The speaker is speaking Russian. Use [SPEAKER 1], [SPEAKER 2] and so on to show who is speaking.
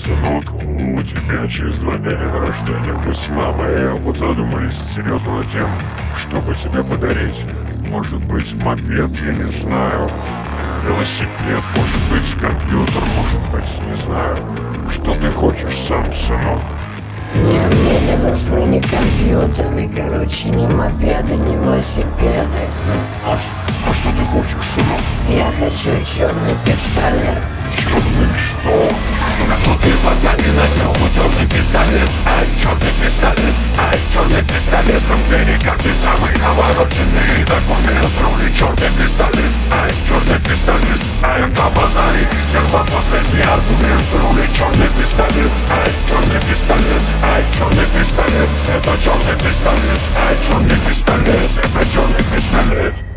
[SPEAKER 1] Сынок, у тебя через 2 дня день рождения. Мы с мамой вот задумались серьезно над тем, чтобы тебе подарить. Может быть, мопед, я не знаю. Велосипед, может быть, компьютер, может быть, не знаю. Что ты хочешь сам, сынок?
[SPEAKER 2] Не, мне не нужны ни компьютеры, короче, ни мопеды, ни велосипеды.
[SPEAKER 1] А что ты хочешь, сынок?
[SPEAKER 2] Я хочу черный пистолет.
[SPEAKER 1] Черный что? На смотри, пока не надел, черный пистолет. Ай, черный пистолет, ай, черный пистолет. Там перекаты самый навороченный документ. Рули черный пистолет, ай, черный пистолет. Ай, на базаре, серва последний аргумент. Рули черный пистолет, ай, черный пистолет. Ай, черный пистолет, это черный пистолет. Ай, черный пистолет, это черный пистолет.